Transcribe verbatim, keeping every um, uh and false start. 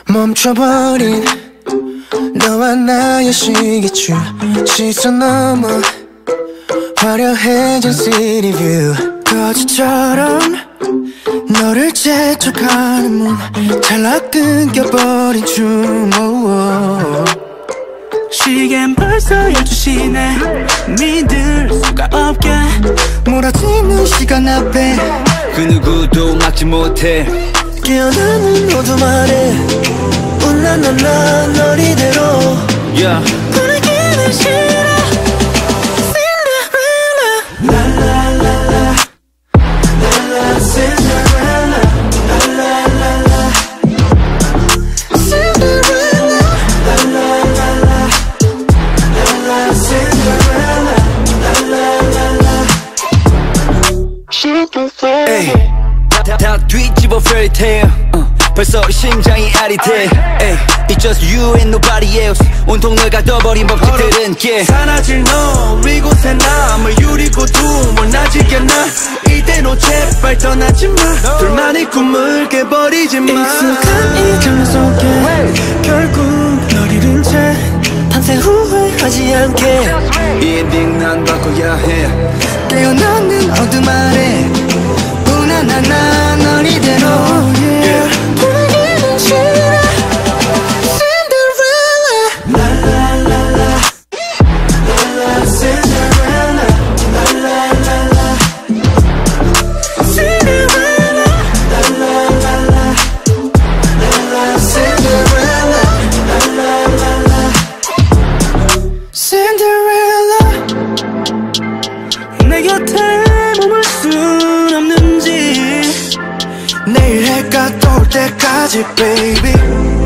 멈춰버린 너와 나의 시계줄 시선 넘어 화려해진 city view 거지처럼 너를 재촉하는 몸 찰나 끊겨버린 춤 시계는 벌써 열두 시네 믿을 수가 없게 몰아치는 시간 앞에 그 누구도 막지 못해 깨어나는 어둠 아래 울라나나 널 이대로 yeah. 보내기는 싫어 Cinderella 라라라라 라라 Cinderella 라라라라 Cinderella 라라라라 라라 Cinderella 라라라라 에이 다, 다 뒤집어 fairy tale uh, 벌써 심장이 아리돼 에이 It's just you and nobody else 온통 널 가둬버린 법칙들은 yeah. 사라질 너 이곳에 남을 유리고 두물 나지겠나 이대로 제발 떠나지마 둘만의 꿈을 깨버리지 마 익숙한 이 장면 속에 결국 널 잃은 채 탄생 후회하지 않게 이 엔딩 난 바꿔야 해 깨어나는 어둠 아래 우나나나 널 이대로 yeah. 보내기는 싫어 Cinderella 라라라라 라라 Cinderella 라라라라 Cinderella 라라라라 라라 Cinderella 라라라라 Cinderella 내 곁에 머물 순 없는지 내일 해가 떠올 때까지 baby